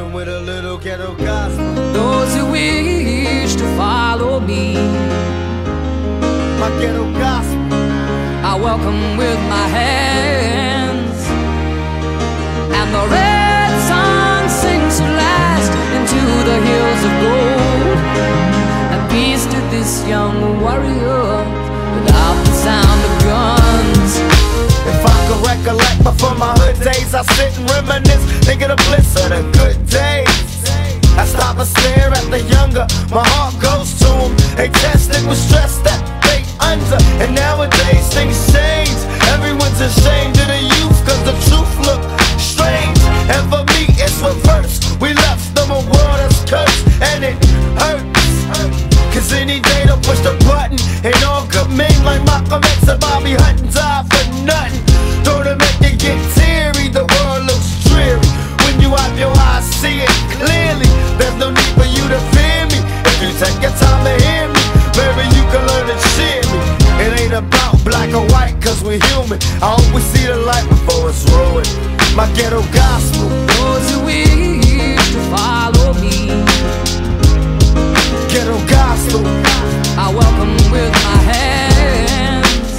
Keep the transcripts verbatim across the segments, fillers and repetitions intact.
rockin' with a little ghetto gospel. Those who wish to follow me, my ghetto gospel, I welcome with my hands. And the red sun sings to last into the hills of gold. And peace to this young warrior without the sound of guns. If I could recollect before my hood days, I sit and reminisce, think of the bliss of the good days. I stop and stare at the younger, my heart goes to them. They tested with stress that they under, and nowadays things change. Everyone's ashamed of the youth, cause the truth look strange. And for me it's reverse, we left them a world that's cursed, and it hurts. Cause any day they'll push the button, and all good men like Malcolm X and Bobby Hutton die for nothing. Don't it make you get teary, the world looks dreary. When you have your eyes, see it clearly. There's no need for you to fear me. If you take your time to hear me, maybe you can learn to cheer me. It ain't about black or white, cause we're human. I hope we see the light before it's ruined. My ghetto gospel. Those who wish to follow me, Ghetto gospel, I welcome with my hands.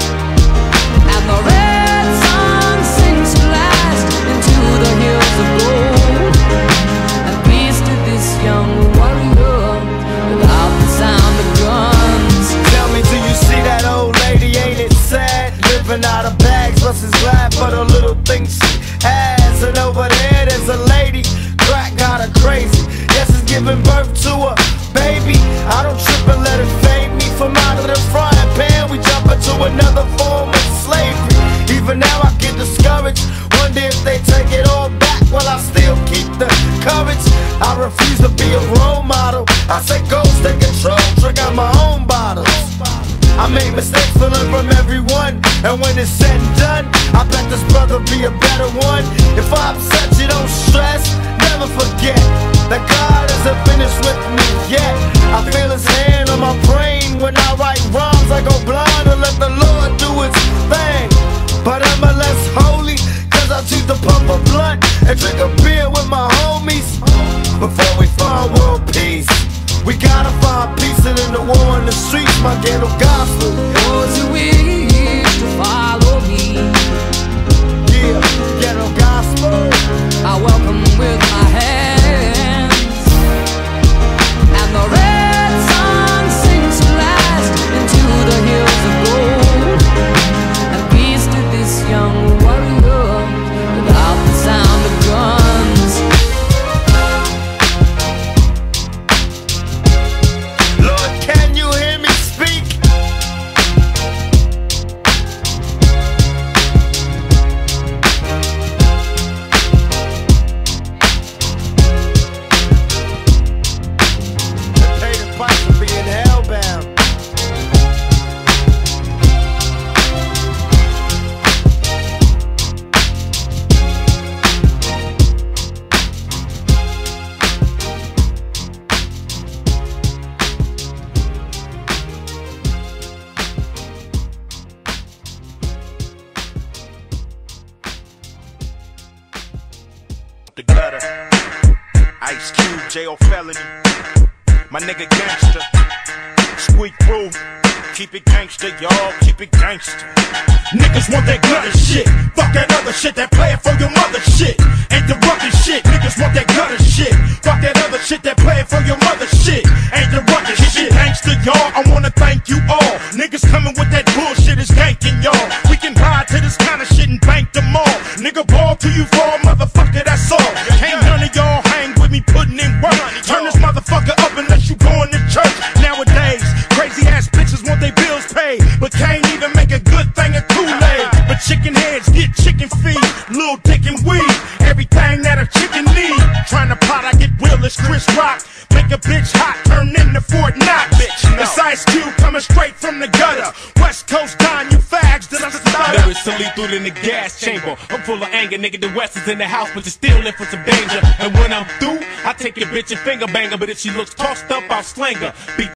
And the red sun sings to last into the hills of gold. And peace to this young warrior without the sound of guns. tell me, do you see that old lady? Ain't it sad? Living out of bags, versus glad for the little things she has. And over there, there's a lady, crack got her crazy. Yes, it's giving birth to a baby. I don't trip and let it fade me. From out of the frying pan, we jump into another form of slavery. Even now I get discouraged, wonder if they take it all back. While I still keep the courage, I refuse to be a role model. I say go, take control, drink out my own bottles. I make mistakes to learn from everyone, and when it's said and done, I bet this brother be a better one. If I upset you, don't stress, never forget that God isn't finished with me yet. I feel his hand on my brain when I write rhymes. I go blind and let the Lord do his thing. But am I less holy? Cause I choose to pump a blunt and drink a beer with my homies. Before we find world peace, we gotta find peace in the war in the streets. My ghetto gospel. Those who wish to follow me, Yeah, ghetto gospel, I welcome with my hands. And the red sun sings to last into the hills of gold. And peace to this young warrior without the sound of guns. Lord, can you hear me speak? Pay the price for being hellbound. The gutter, Ice Cube, jail felony. My nigga gangster, squeak through. Keep it gangster, y'all, keep it gangster. Niggas want that gutter shit. Fuck that other shit, that playin' for your mother shit. Ain't the rugged shit. Niggas want that gutter shit. Fuck that other shit, that playin' for your mother shit. Ain't the rugged shit. Gangster, y'all, I wanna thank you all. Niggas coming with that bullshit is ganking y'all. We can ride to this kind of shit and bank them all. Nigga ball to you for a motherfucker, that's all. Can't none of y'all hang with me putting in work. Turn this motherfucker up unless you going to church. Nowadays, crazy ass bitches want their bills paid, but can't even make a good thing of Kool-Aid. But chicken heads get chicken feed, little dick and weed, everything that a chicken need. Trying to plot, I get real as Chris Rock. Make a bitch hot, turn into Fort Knox. It's Ice Cube coming straight from the gutter. West Coast Don, you fags that I stutter. Never so lethal in the gas chamber. I'm full of anger, nigga. The West is in the house, but you're still in for some danger. And when I'm through, I take your bitch and finger banger. But if she looks tossed up, I'll slang her. Be